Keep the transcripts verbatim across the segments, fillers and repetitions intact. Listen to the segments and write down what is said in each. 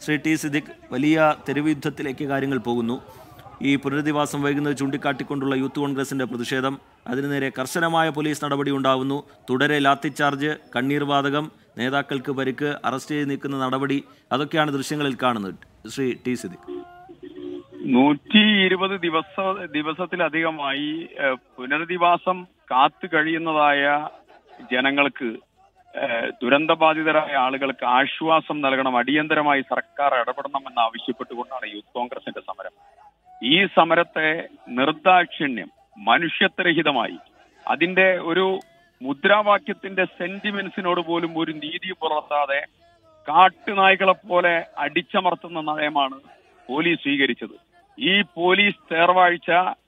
Shri T Siddique, വലിയ തെരുവ് യുദ്ധത്തിലേക്ക് കാര്യങ്ങൾ പോകുന്നു. ഈ പുനരധിവാസം വൈകുന്നത് ചൂണ്ടിക്കാട്ടിക്കൊണ്ടുള്ള യൂത്ത് കോൺഗ്രസിൻ്റെ പ്രതിഷേധം, അതിനു നേരെ കർശനമായ പോലീസ് നടപടി ഉണ്ടാവുന്നു. തുടരെ ലാത്തിച്ചാർജ്, കണ്ണീർ വാതകം, നേതാക്കൾക്ക് പരിക്ക്, അറസ്റ്റ് ചെയ്ത് നീക്കുന്ന നടപടി, അതൊക്കെയാണ് ദൃശ്യങ്ങളിൽ കാണുന്നത്. ശ്രീ ടി സിദ്ദിഖ്, നൂറ്റി ഇരുപത് ദിവസ ദിവസത്തിലധികമായി പുനരധിവാസം കാത്തു കഴിയുന്നതായ ജനങ്ങൾക്ക്, ദുരന്തബാധിതരായ ആളുകൾക്ക് ആശ്വാസം നൽകണം, അടിയന്തരമായി സർക്കാർ ഇടപെടണമെന്ന് ആവശ്യപ്പെട്ടുകൊണ്ടാണ് യൂത്ത് കോൺഗ്രസിന്റെ സമരം. ഈ സമരത്തെ നിർദാക്ഷിണ്യം, മനുഷ്യത്വരഹിതമായി, അതിന്റെ ഒരു മുദ്രാവാക്യത്തിന്റെ സെന്റിമെന്റ്സിനോട് പോലും ഒരു നീതി പുലർത്താതെ കാട്ടുനായ്ക്കളെ പോലെ അടിച്ചമർത്തുന്ന നയമാണ് പോലീസ് സ്വീകരിച്ചത്. ഈ പോലീസ് തേർവാഴ്ച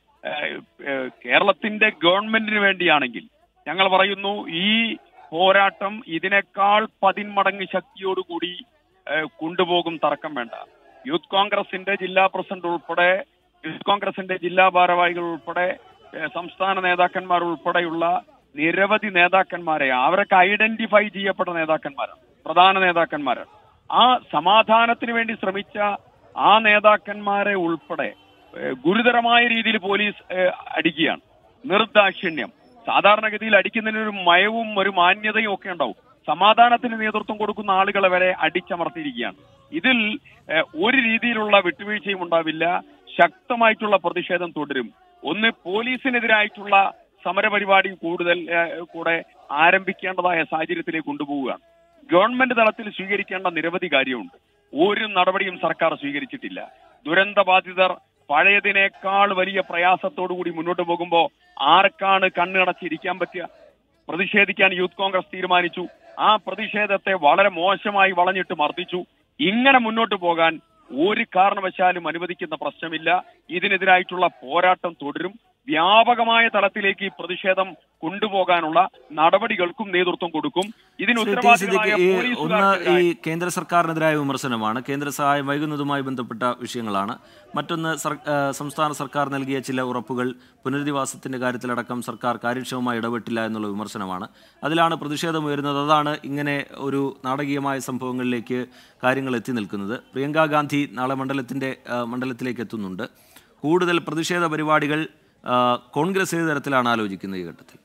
കേരളത്തിന്റെ ഗവൺമെന്റിന് വേണ്ടിയാണെങ്കിൽ ഞങ്ങൾ പറയുന്നു, ഈ പോരാട്ടം ഇതിനേക്കാൾ പതിന്മടങ്ങ് ശക്തിയോടുകൂടി കൊണ്ടുപോകും, തർക്കം വേണ്ട. യൂത്ത് കോൺഗ്രസിന്റെ ജില്ലാ പ്രസിഡന്റ് ഉൾപ്പെടെ, യൂത്ത് കോൺഗ്രസിന്റെ ജില്ലാ ഭാരവാഹികൾ ഉൾപ്പെടെ, സംസ്ഥാന നേതാക്കന്മാർ ഉൾപ്പെടെയുള്ള നിരവധി നേതാക്കന്മാരെ, അവരൊക്കെ ഐഡന്റിഫൈ ചെയ്യപ്പെട്ട നേതാക്കന്മാരാണ്, പ്രധാന നേതാക്കന്മാരാണ്. ആ സമാധാനത്തിന് വേണ്ടി ശ്രമിച്ച ആ നേതാക്കന്മാരെ ഉൾപ്പെടെ ഗുരുതരമായ രീതിയിൽ പോലീസ് അടിക്കുകയാണ്. നിർദാക്ഷിണ്യം. സാധാരണഗതിയിൽ അടിക്കുന്നതിനൊരു മയവും ഒരു മാന്യതയും ഒക്കെ ഉണ്ടാവും. സമാധാനത്തിന് നേതൃത്വം കൊടുക്കുന്ന ആളുകളെ വരെ അടിച്ചമർത്തിയിരിക്കുകയാണ്. ഇതിൽ ഒരു രീതിയിലുള്ള വിട്ടുവീഴ്ചയും ഉണ്ടാവില്ല. ശക്തമായിട്ടുള്ള പ്രതിഷേധം തുടരും. ഒന്ന്, പോലീസിനെതിരായിട്ടുള്ള സമരപരിപാടി കൂടുതൽ കൂടെ ആരംഭിക്കേണ്ടതായ സാഹചര്യത്തിലേക്ക് കൊണ്ടുപോവുകയാണ്. ഗവൺമെന്റ് തലത്തിൽ സ്വീകരിക്കേണ്ട നിരവധി കാര്യമുണ്ട്. ഒരു നടപടിയും സർക്കാർ സ്വീകരിച്ചിട്ടില്ല. ദുരന്ത ബാധിതർ പഴയതിനേക്കാൾ വലിയ പ്രയാസത്തോടുകൂടി മുന്നോട്ട് പോകുമ്പോൾ ആർക്കാണ് കണ്ണടച്ചിരിക്കാൻ പറ്റുക? പ്രതിഷേധിക്കാൻ യൂത്ത് കോൺഗ്രസ് തീരുമാനിച്ചു. ആ പ്രതിഷേധത്തെ വളരെ മോശമായി വളഞ്ഞിട്ട് മർദ്ദിച്ചു. ഇങ്ങനെ മുന്നോട്ട് പോകാൻ ഒരു കാരണവശാലും അനുവദിക്കുന്ന പ്രശ്നമില്ല. ഇതിനെതിരായിട്ടുള്ള പോരാട്ടം തുടരും. വ്യാപകമായ തലത്തിലേക്ക് ഈ പ്രതിഷേധം കൊണ്ടുപോകാനുള്ള നടപടികൾക്കും നേതൃത്വം കൊടുക്കും. ഇതിന് ഉത്തരവാദികളായ ഒന്ന് ഈ കേന്ദ്ര സർക്കാരിനെതിരായ വിമർശനമാണ്, കേന്ദ്ര സഹായം വൈകുന്നതുമായി ബന്ധപ്പെട്ട വിഷയങ്ങളാണ്. മറ്റൊന്ന്, സംസ്ഥാന സർക്കാർ നൽകിയ ചില ഉറപ്പുകൾ, പുനരധിവാസത്തിന്റെ കാര്യത്തിലടക്കം സർക്കാർ കാര്യക്ഷമമായി ഇടപെട്ടില്ല എന്നുള്ള വിമർശനമാണ്. അതിലാണ് പ്രതിഷേധം ഉയരുന്നത്. അതാണ് ഇങ്ങനെ ഒരു നാടകീയമായ സംഭവങ്ങളിലേക്ക് കാര്യങ്ങൾ എത്തി നിൽക്കുന്നത്. പ്രിയങ്ക ഗാന്ധി നാളെ മണ്ഡലത്തിന്റെ മണ്ഡലത്തിലേക്ക് എത്തുന്നുണ്ട്. കൂടുതൽ പ്രതിഷേധ പരിപാടികൾ കോൺഗ്രസ് ഏത് തരത്തിലാണ് ആലോചിക്കുന്നത് ഈ ഘട്ടത്തിൽ?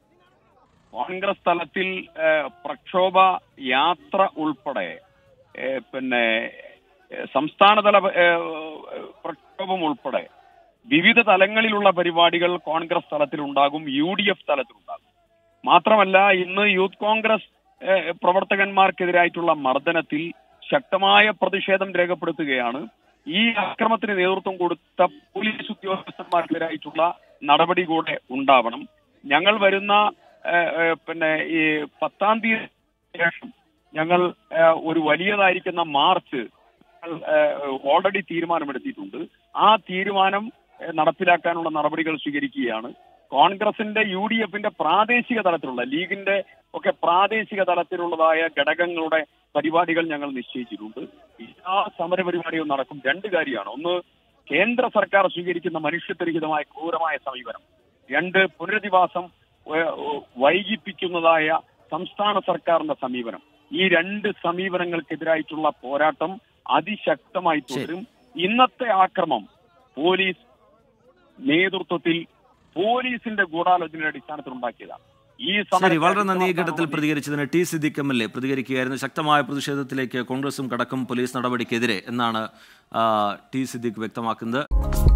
കോൺഗ്രസ് തലത്തിൽ പ്രക്ഷോഭ യാത്ര ഉൾപ്പെടെ, പിന്നെ സംസ്ഥാനതല പ്രക്ഷോഭം ഉൾപ്പെടെ വിവിധ തലങ്ങളിലുള്ള പരിപാടികൾ കോൺഗ്രസ് തലത്തിൽ ഉണ്ടാകും, യു ഡി എഫ് തലത്തിലുണ്ടാകും. മാത്രമല്ല, ഇന്ന് യൂത്ത് കോൺഗ്രസ് പ്രവർത്തകന്മാർക്കെതിരായിട്ടുള്ള മർദ്ദനത്തിൽ ശക്തമായ പ്രതിഷേധം രേഖപ്പെടുത്തുകയാണ്. ഈ അക്രമത്തിന് നേതൃത്വം കൊടുത്ത പോലീസ് ഉദ്യോഗസ്ഥന്മാർക്കെതിരായിട്ടുള്ള നടപടി കൂടെ ഉണ്ടാവണം. ഞങ്ങൾ വരുന്ന പിന്നെ ഈ പത്താം തീയതി ശേഷം ഞങ്ങൾ ഒരു വലിയതായിരിക്കുന്ന മാർച്ച് ഓൾറെഡി തീരുമാനമെടുത്തിട്ടുണ്ട്. ആ തീരുമാനം നടപ്പിലാക്കാനുള്ള നടപടികൾ സ്വീകരിക്കുകയാണ്. കോൺഗ്രസിന്റെ, യു ഡി എഫിന്റെ പ്രാദേശിക തലത്തിലുള്ള, ലീഗിന്റെ ഒക്കെ പ്രാദേശിക തലത്തിലുള്ളതായ ഘടകങ്ങളുടെ പരിപാടികൾ ഞങ്ങൾ നിശ്ചയിച്ചിട്ടുണ്ട്. എല്ലാ സമര പരിപാടികളും നടക്കും. രണ്ട് കാര്യമാണ്. ഒന്ന്, കേന്ദ്ര സർക്കാർ സ്വീകരിക്കുന്ന മനുഷ്യത്വരഹിതമായ ക്രൂരമായ സമീപനം. രണ്ട്, പുനരധിവാസം വൈകിപ്പിക്കുന്നതായ സംസ്ഥാന സർക്കാരിന്റെ സമീപനം. ഈ രണ്ട് സമീപനങ്ങൾക്കെതിരായിട്ടുള്ള പോരാട്ടം അതിശക്തമായി തുടരും. ഇന്നത്തെ ആക്രമം പോലീസ് നേതൃത്വത്തിൽ, പോലീസിന്റെ ഗൂഢാലോചനയുടെ അടിസ്ഥാനത്തിൽ ഉണ്ടാക്കിയതാണ്. ഈ ശരി, വളരെ നന്ദി. ഈ ഘട്ടത്തിൽ പ്രതികരിച്ചതിന് T Siddique M L A പ്രതികരിക്കുകയായിരുന്നു. ശക്തമായ പ്രതിഷേധത്തിലേക്ക് കോൺഗ്രസും കടക്കും പോലീസ് നടപടിക്കെതിരെ എന്നാണ് ടി സിദ്ദിഖ് വ്യക്തമാക്കുന്നത്.